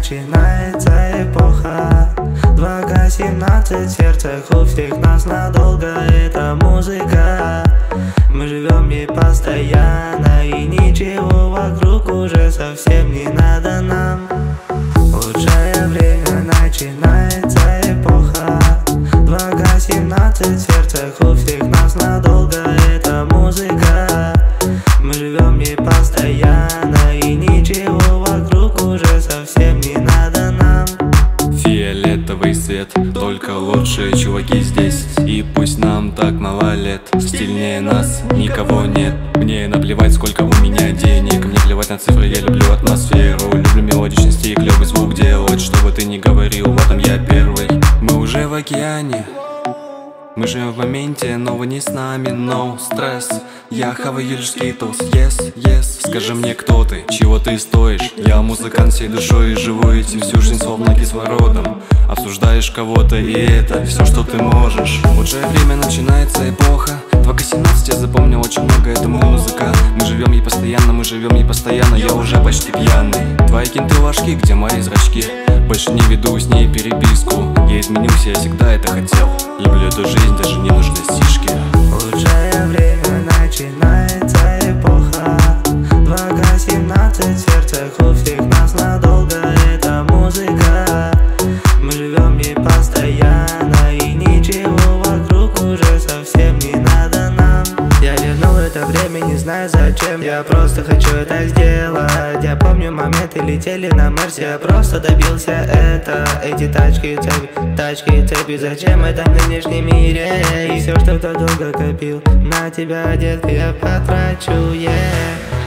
начинается эпоха 2К17 в сердцах у всех нас надолго. Это музыка, мы живем не постоянно, и ничего вокруг уже совсем не надо нам. Лучшее время начинается эпоха 2К17 в сердцах у всех нас надолго. Это музыка, мы живем не постоянно, и ничего вокруг уже совсем не надо нам. Фиолетовый свет, только лучшие чуваки здесь. И пусть нам так мало лет, стильнее нас никого нет. Мне наплевать, сколько у меня денег, мне плевать на цифры, я люблю атмосферу. Люблю мелодичность и клевый звук делать. Что бы ты ни говорил, в этом я первый. Мы уже в океане, мы живем в моменте, но вы не с нами, no стресс. Я хаваю лишь скитлс, yes, yes. Скажи мне, кто ты, чего ты стоишь? Я музыкант всей душой и живу этим всю жизнь словно кислородом. Обсуждаешь кого-то, и это все, что ты можешь. Лучшее время начинается эпоха 2К17, я запомнил очень много, это музыка. Мы живем ей постоянно, мы живем ей постоянно, я уже почти пьяный. Твои кенты ложки, где мои зрачки? Больше не веду с ней переписку. Я изменился, я всегда это хотел. Люблю эту жизнь, даже не нужны сишки. Лучшее время начинается эпоха 2К17 в сердцах у всех нас надолго. Это музыка, мы живем не постоянно, и ничего вокруг уже совсем не надо нам. Я вернул это время, не знаю зачем, я просто хочу это сделать. Я помню моменты, летели на Мерсе, я просто добился это. Эти тачки и цепи, зачем это в нынешнем мире? И все, что ты долго копил, на тебя, детка, я потрачу, yeah.